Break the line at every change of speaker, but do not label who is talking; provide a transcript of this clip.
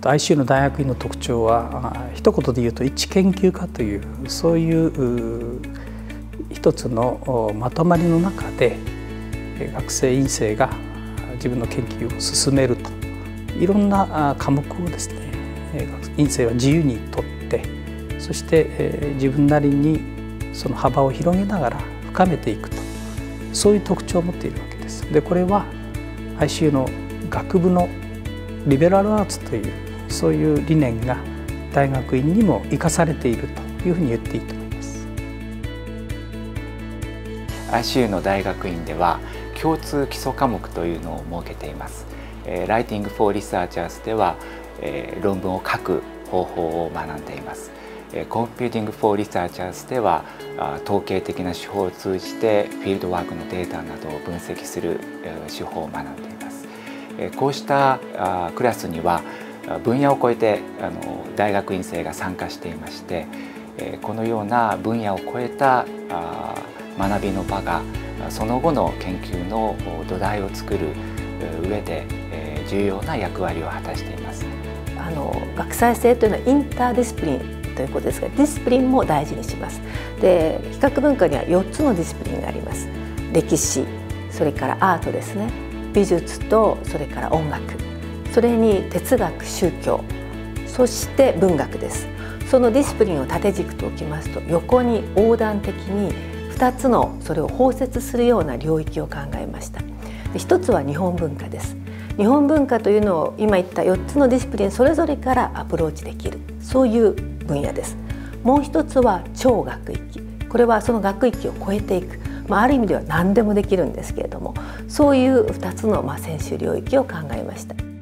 ICU の大学院の特徴は一言で言うと一研究家というそういう一つのまとまりの中で学生院生が自分の研究を進めるといろんな科目をですね院生は自由にとってそして自分なりにその幅を広げながら深めていくとそういう特徴を持っているわけです。でこれは ICU の学部のリベラルアーツというそういう理念が大学院にも生かされているというふうに言っていいと思います。
ICU の大学院では共通基礎科目というのを設けています。Writing for Researchers では論文を書く方法を学んでいます。Computing for Researchers では統計的な手法を通じてフィールドワークのデータなどを分析する手法を学んでいます。こうしたクラスには分野を超えて大学院生が参加していましてこのような分野を超えた学びの場がその後の研究の土台を作る上で重要な役割を果たしています。
学際性というのはインターディスプリンということですが、ディスプリンも大事にします。で、比較文化には4つのディスプリンがあります。歴史、それからアートですね、美術とそれから音楽、それに哲学、宗教、そして文学です。そのディスプリンを縦軸と置きますと、横に横断的に2つのそれを包摂するような領域を考えました。1つは日本文化です。日本文化というのを今言った4つのディスプリンそれぞれからアプローチできる、そういう分野です。もう1つは超学域、これはその学域を超えていく、ある意味では何でもできるんですけれども、そういう2つの専修領域を考えました。